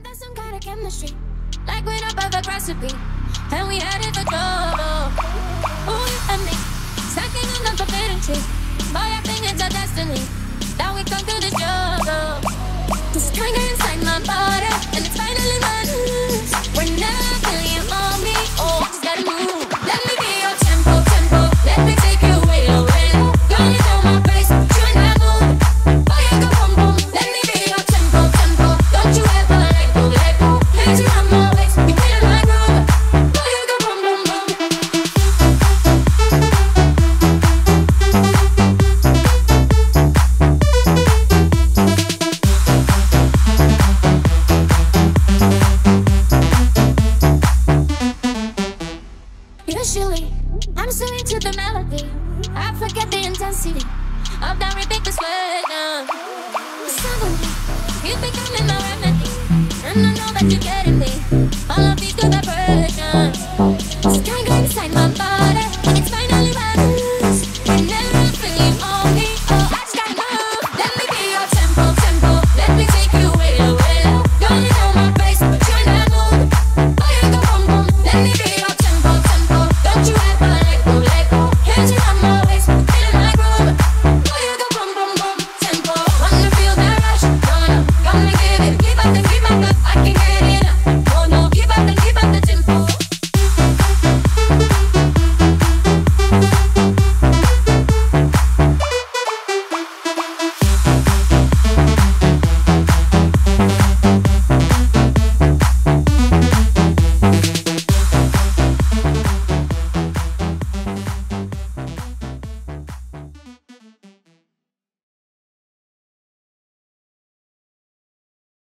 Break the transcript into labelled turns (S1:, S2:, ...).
S1: there's some kind of chemistry, like we're a perfect recipe, and we had it for trouble. Ooh, you and me, stacking on the forbidden tree. Boy, I think it's our destiny that we conquer the struggle. This hunger inside my body, and it's finally mine. Whenever I feel you on me, oh, just gotta move. Let me be your tempo, tempo. Let me take you away, away. Gonna throw my face, you and I move. Oh, you go boom, boom. Let me be your tempo, tempo. Don't you ever let go, let go. Let you have my ways, you feel my groove. Oh, you go boom, boom, boom. Usually, I'm so into the melody, I forget the intensity of that ridiculous rhythm. Suddenly, you becoming my remedy, and I know that you're getting me. All of these good vibes.